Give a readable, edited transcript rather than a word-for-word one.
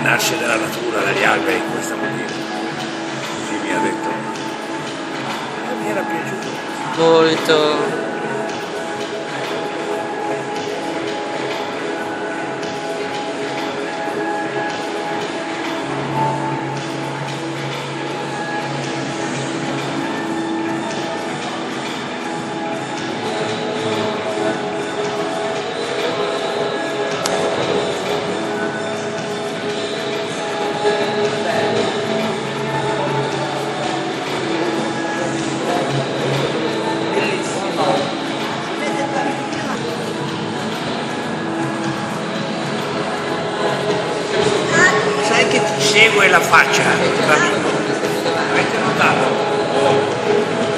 nasce dalla natura, dagli alberi in questa maniera. Così mi ha detto. Mi era piaciuto. Molto. Sai che ti segue la faccia, l'amico? Avete notato?